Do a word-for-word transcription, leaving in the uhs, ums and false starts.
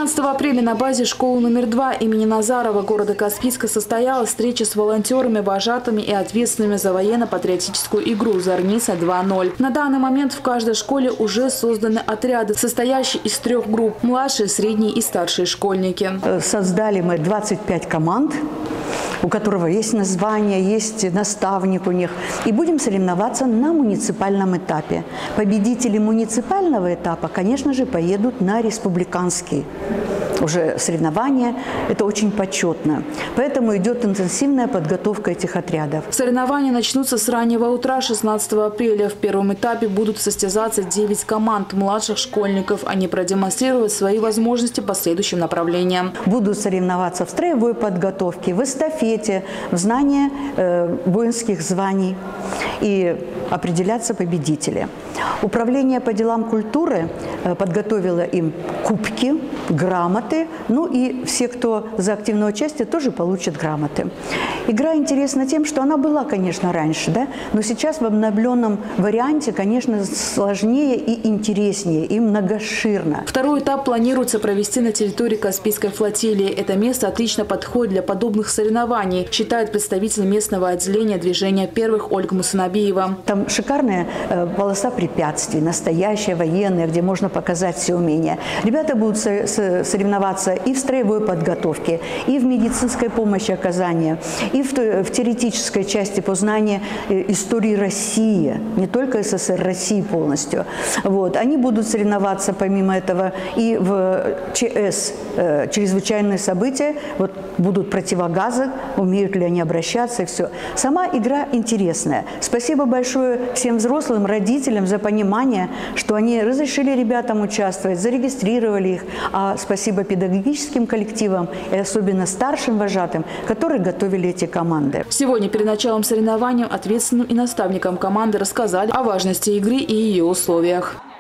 семнадцатого апреля на базе школы номер два имени Назарова города Каспийска состоялась встреча с волонтерами, вожатыми и ответственными за военно-патриотическую игру «Зорница два ноль». На данный момент в каждой школе уже созданы отряды, состоящие из трех групп – младшие, средние и старшие школьники. Создали мы двадцать пять команд, у которого есть название, есть наставник у них. И будем соревноваться на муниципальном этапе. Победители муниципального этапа, конечно же, поедут на республиканский уже соревнования. Это очень почетно. Поэтому идет интенсивная подготовка этих отрядов. Соревнования начнутся с раннего утра шестнадцатого апреля. В первом этапе будут состязаться девять команд младших школьников. Они продемонстрируют свои возможности по следующим направлениям. Будут соревноваться в строевой подготовке, в эстафете, в знании э, воинских званий и определяться победители. Управление по делам культуры э, подготовило им кубки, грамоты, ну и все, кто за активное участие, тоже получат грамоты. Игра интересна тем, что она была, конечно, раньше, да, но сейчас в обновленном варианте, конечно, сложнее и интереснее, и многоширно. Второй этап планируется провести на территории Каспийской флотилии. Это место отлично подходит для подобных соревнований, считает представитель местного отделения движения первых Ольга Мусанабиева. Там шикарная э, полоса препятствий, настоящая, военная, где можно показать все умения. Ребята будут со со соревноваться и в строевой подготовке, и в медицинской помощи оказания, и в, в теоретической части познания э, истории России, не только СССР, России полностью. Вот. Они будут соревноваться, помимо этого, и в ЧС, э, чрезвычайные события, вот будут противогазы, умеют ли они обращаться и все. Сама игра интересная. Спасибо большое всем взрослым, родителям за понимание, что они разрешили ребятам участвовать, зарегистрировали их. А спасибо педагогическим коллективам и особенно старшим вожатым, которые готовили эти команды. Сегодня перед началом соревнований ответственным и наставникам команды рассказали о важности игры и ее условиях.